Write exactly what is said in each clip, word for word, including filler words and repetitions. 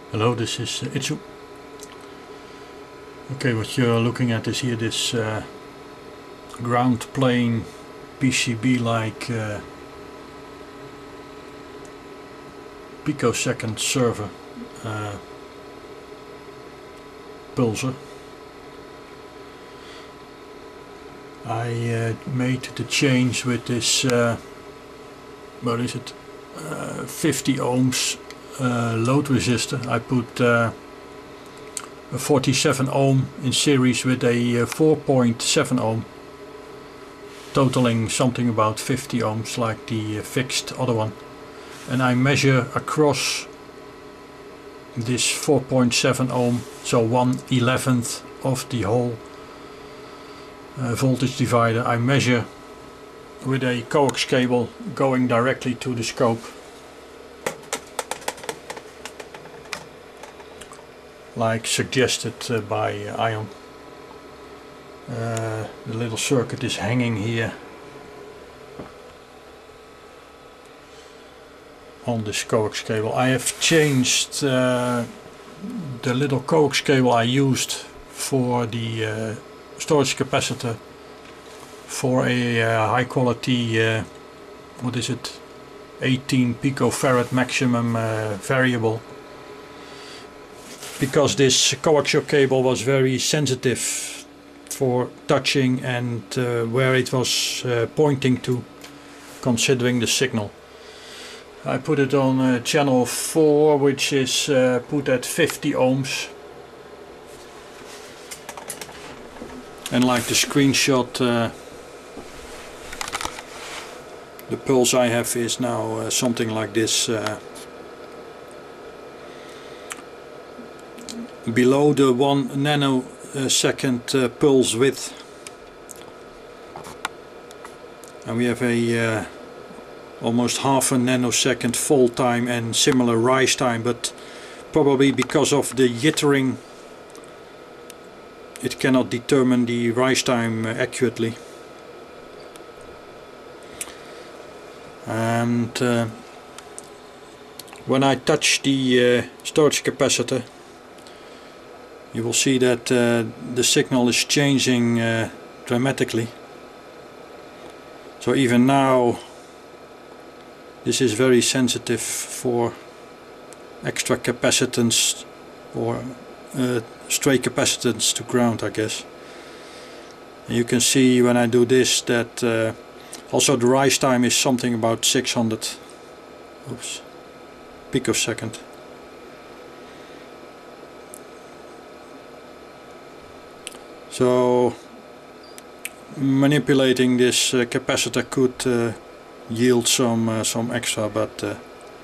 Hello, this is uh, Itsu. Okay, what you're looking at is here this uh, ground plane P C B like uh, picosecond server uh, pulser. I uh, made the change with this, uh, what is it, uh, fifty ohms uh, load resistor. I put uh, a forty-seven ohm in series with a uh, four point seven ohm, totaling something about fifty ohms like the uh, fixed other one. And I measure across this four point seven ohm, so one eleventh of the whole uh, voltage divider. I measure with a coax cable going directly to the scope, like suggested uh, by uh, Ion. Uh, the little circuit is hanging here on this coax cable. I have changed uh, the little coax cable I used for the uh, storage capacitor for a uh, high quality, uh, what is it, eighteen picofarad maximum uh, variable, because this coaxial cable was very sensitive for touching and uh, where it was uh, pointing to, considering the signal. I put it on uh, channel four, which is uh, put at fifty ohms. And like the screenshot, uh, the pulse I have is now uh, something like this. Uh, below the one nanosecond uh, pulse width. And we have a uh, almost half a nanosecond fall time and similar rise time, but probably because of the jittering it cannot determine the rise time uh, accurately. And uh, when I touch the uh, storage capacitor, you will see that uh, the signal is changing uh, dramatically. So even now this is very sensitive for extra capacitance or uh, stray capacitance to ground, I guess. And you can see when I do this that uh, also the rise time is something about six hundred oops, picosecond. So manipulating this uh, capacitor could uh, yield some uh, some extra, but uh,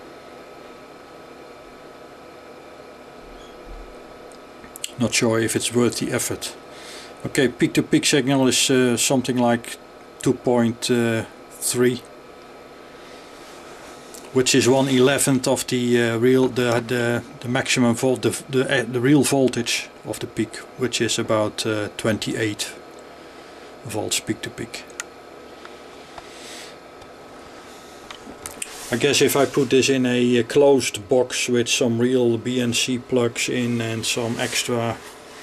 not sure if it's worth the effort. Okay, peak to peak signal is uh, something like two point three, which is one eleventh of the uh, real the, the the maximum volt the the, uh, the real voltage of the peak, which is about uh, twenty-eight volts peak to peak. I guess if I put this in a closed box with some real B N C plugs in and some extra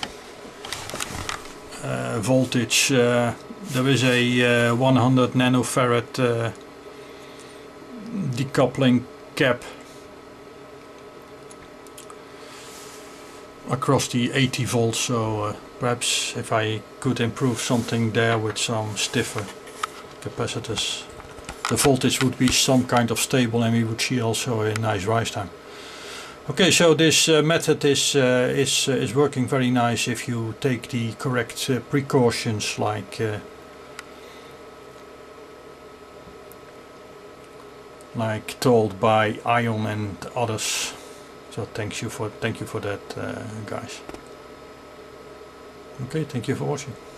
uh, voltage, uh, there is a uh, one hundred nanofarad uh, decoupling cap across the eighty volts, so uh, perhaps if I could improve something there with some stiffer capacitors, the voltage would be some kind of stable and we would see also a nice rise time. Okay, so this uh, method is uh, is uh, is working very nice if you take the correct uh, precautions, like uh, like told by Ion and others. So thank you for thank you for that, uh, guys. Okay, thank you for watching.